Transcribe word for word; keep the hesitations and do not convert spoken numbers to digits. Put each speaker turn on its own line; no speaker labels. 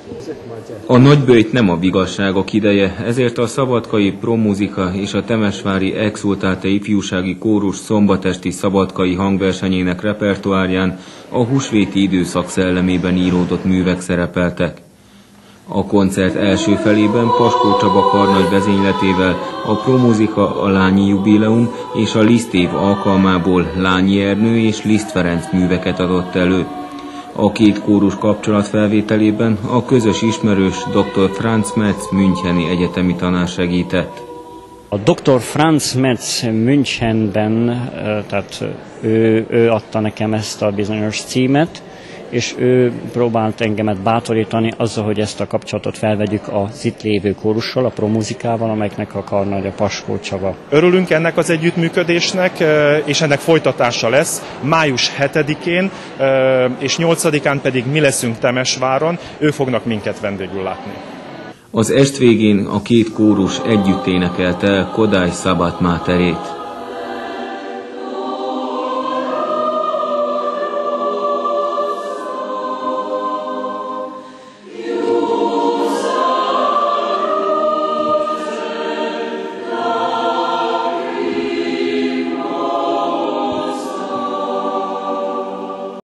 A nagyböjt nem a vigasságok ideje, ezért a szabadkai promuzika és a temesvári Exultáte ifjúsági kórus szombatesti szabadkai hangversenyének repertoárján a húsvéti időszak szellemében íródott művek szerepeltek. A koncert első felében Paskó Csaba karnagy vezényletével a promuzika a Lányi jubileum és a Liszt év alkalmából Lányi Ernő és Liszt Ferenc műveket adott elő. A két kórus kapcsolatfelvételében a közös ismerős dr. Franz Metz müncheni egyetemi tanár segített.
A doktor Franz Metz Münchenben, tehát ő, ő adta nekem ezt a bizonyos címet, és ő próbált engemet bátorítani azzal, hogy ezt a kapcsolatot felvegyük az itt lévő kórussal, a promuzikával, amelynek a karnagy a Paskó Csaba.
Örülünk ennek az együttműködésnek, és ennek folytatása lesz május hetedikén, és nyolcadikán pedig mi leszünk Temesváron, ők fognak minket vendégül látni.
Az est végén a két kórus együtt énekelte Kodály Szabad Máterét.